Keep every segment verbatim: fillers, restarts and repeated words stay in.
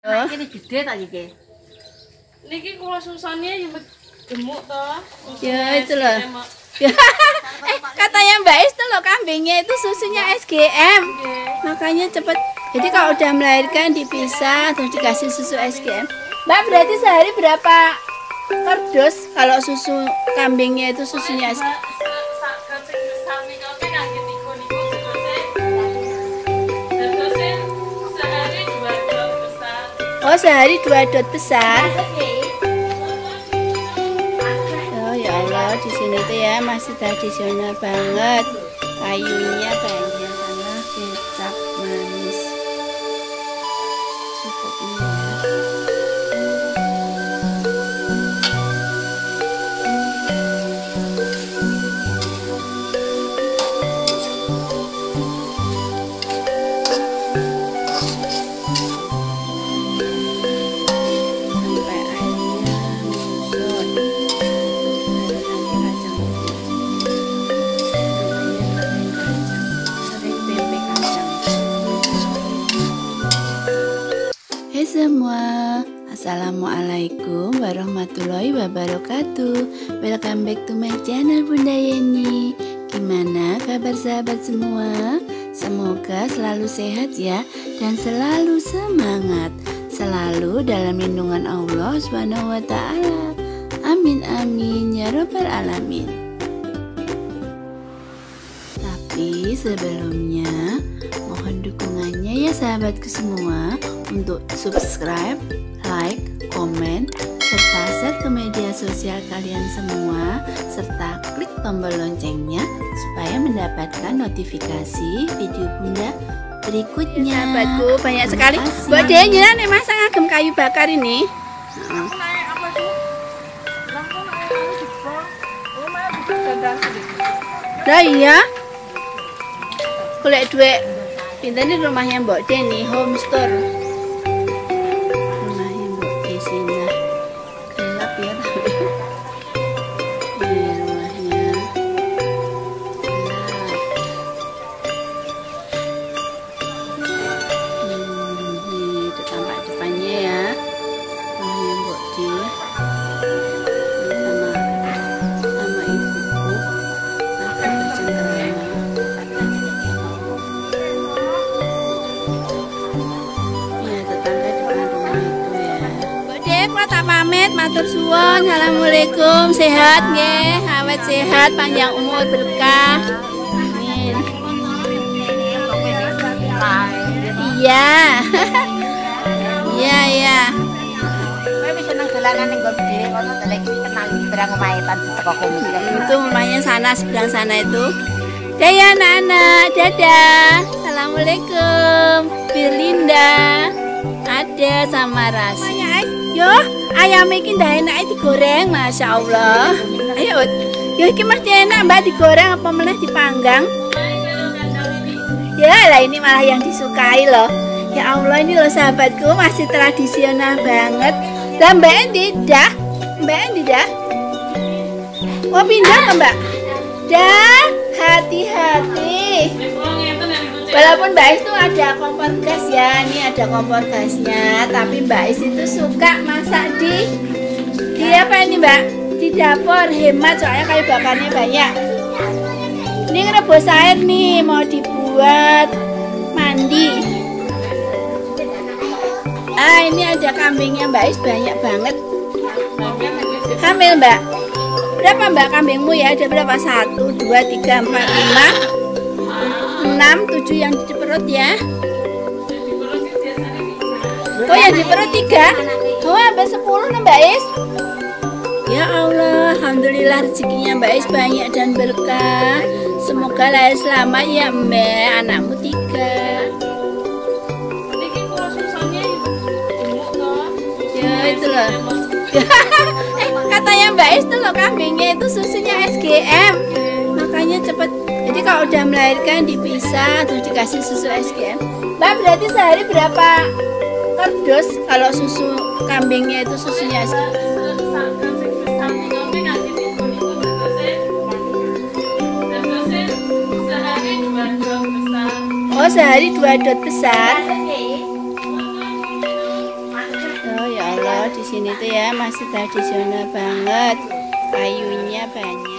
Nah, ini gede tak iki. Niki kula susane ya gemuk toh. Ya itu loh. Eh katanya Mbak Is tuh loh kambingnya itu susunya S G M. Makanya cepet. Jadi kalau udah melahirkan dipisah terus dikasih susu S G M. Mbak berarti sehari berapa kardus kalau susu kambingnya itu susunya S G M? Oh sehari dua dot besar. Oh ya Allah di sini tuh ya masih tradisional banget. Kayunya banyak sama kecap manis. Cukupnya. Hai semua, assalamualaikum warahmatullahi wabarakatuh. Welcome back to my channel Bunda Yeni. Gimana kabar sahabat semua? Semoga selalu sehat ya dan selalu semangat, selalu dalam lindungan Allah subhanahu wa ta'ala. Amin amin ya rabbal alamin. Tapi sebelumnya mohon dukungannya ya sahabatku semua untuk subscribe, like, komen, serta share ke media sosial kalian semua, serta klik tombol loncengnya supaya mendapatkan notifikasi video Bunda berikutnya. Ya, sahabatku banyak sekali. Buat dia nyala nih masa ngagem kayu bakar ini. Nah iya, kulek duit. Pintar ini rumahnya Mbok Deni, home store. Rumahnya Mbok Deni lah. Gelap ya tapi. Ini rumahnya. Gelap. Hmm, ini itu tampak depannya ya. Rumahnya Mbok Deni. Ini sama sama ibuku. Aku bercengkrama. Tak pamit, matur suwun, assalamualaikum, sehat nggih, awet sehat, panjang umur berkah. Amin. Iya. Iya, iya. Kowe wis seneng dolanan ning nggon dhewe kono to lek kenal berang omahe tante teko kono. Itu rumahnya sana seberang sana itu. Dah ya anak-anak, dadah. Assalamualaikum. Birlinda. Ada sama Ras. Yo, ayam iki ndak enak digoreng, masya Allah. Ayo, yo iki mesti enak mbak digoreng apa malah dipanggang? Ya lah ini malah yang disukai loh. Ya Allah ini loh sahabatku masih tradisional banget. Lah mbak Endi dah, mbak Endi dah. Oh pindah ke mbak? Dah, hati-hati. Walaupun Mbak Is itu ada kompor gas ya, ini ada kompor gasnya, tapi Mbak Is itu suka masak di di apa ini Mbak? Di dapur, hemat soalnya kayu bakarnya banyak. Ini ngerebus air nih, mau dibuat mandi. Ah ini ada kambingnya Mbak Is banyak banget. Hamil Mbak? Berapa Mbak kambingmu ya? Ada berapa? Satu, dua, tiga, empat, lima. enam, tujuh yang di perut ya. Oh yang di perut tiga. Oh sampai sepuluh nih Mbak Is. Ya Allah, alhamdulillah rezekinya Mbak Is banyak dan berkah. Semoga lahir selamat ya Mbak, anakmu tiga. Ya itu loh. Eh katanya Mbak Is tuh loh kambingnya itu susunya S G M. Makanya cepet. Jadi kalau udah melahirkan dipisah terus dikasih susu S G M. Mbak berarti sehari berapa kardus kalau susu kambingnya itu susunya S G M? Oh sehari dua dot besar. kalau di sini tuh ya masih tradisional banget, kayunya banyak.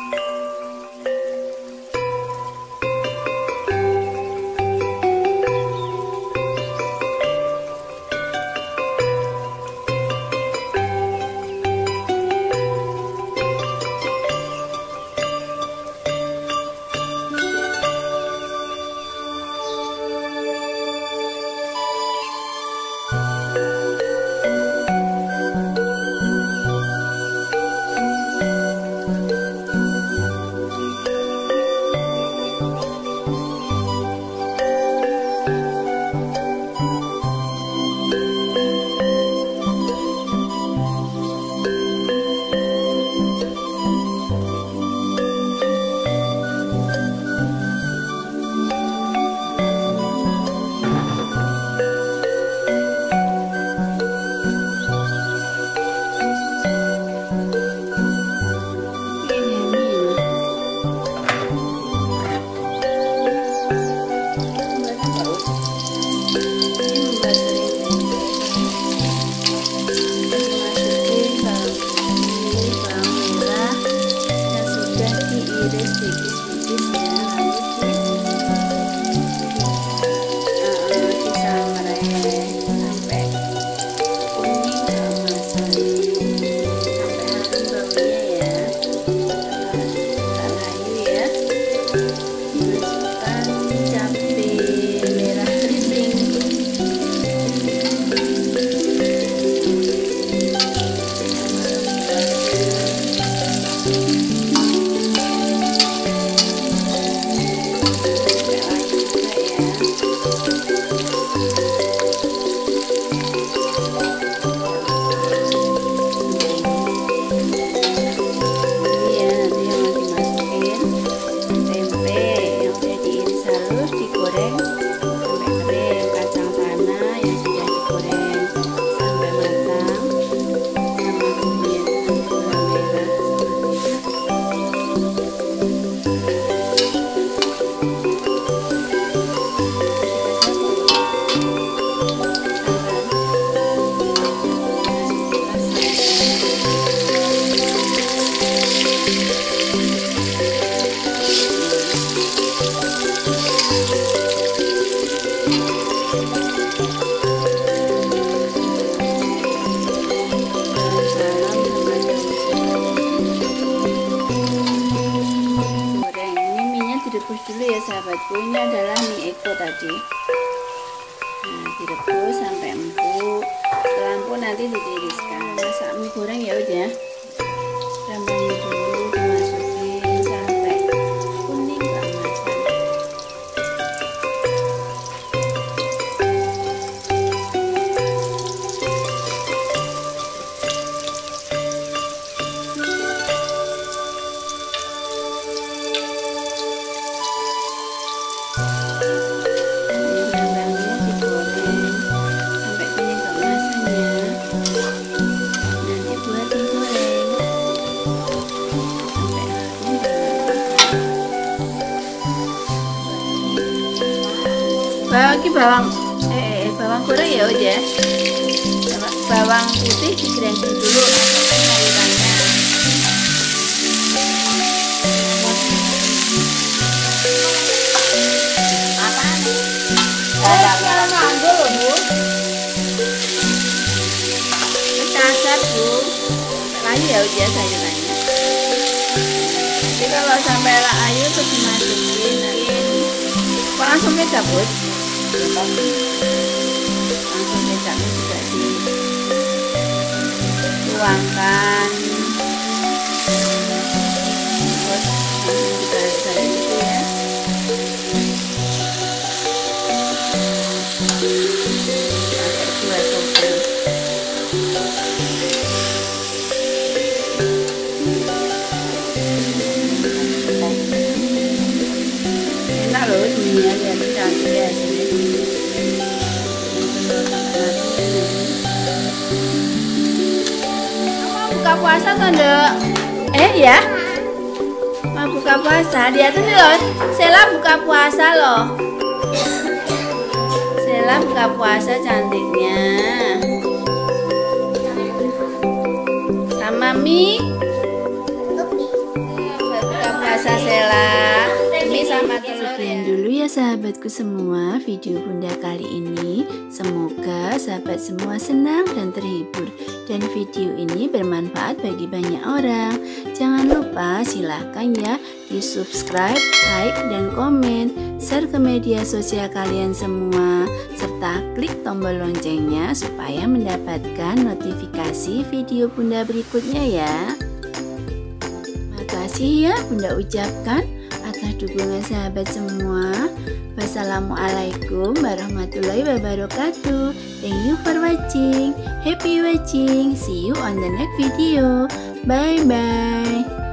Dulu ya sahabatku, ini adalah mie eko tadi. Nah, direbus sampai empuk. Setelah empuk nanti ditiriskan. Masak mie goreng ya udah. Rembang dulu, dimasukin sampai kuning keemasan. Bawang ini bawang eh, eh bawang goreng ya udah. Bawang putih digoreng dulu sayurannya. Apa nih? Ada yang manggul loh Bu. Kasar Bu. Layu ya udah sayurannya. Jadi kalau sampai layu terus dimasukin nanti langsung kecap Bu. Langsung kecapnya juga dituangkan, terus langsung dibalik-balik gitu ya. Pakai dua sendok. Enak loh dunia, lihat cantik ya sini. Buka puasa Tondo. Eh ya, mau buka puasa. Lihat ini loh, Sela buka puasa loh. Sela buka puasa cantiknya. Mi? Buka puasa Sela. Mi sama telur. Sekian dulu ya sahabatku semua video Bunda kali ini. Semoga sahabat semua senang dan terhibur. Dan video ini bermanfaat bagi banyak orang. Jangan lupa silahkan ya di subscribe, like, dan komen. Share ke media sosial kalian semua. Serta klik tombol loncengnya supaya mendapatkan notifikasi video Bunda berikutnya ya. Makasih ya Bunda ucapkan atas dukungan sahabat semua. Wassalamualaikum warahmatullahi wabarakatuh. Thank you for watching. Happy watching. See you on the next video. Bye bye.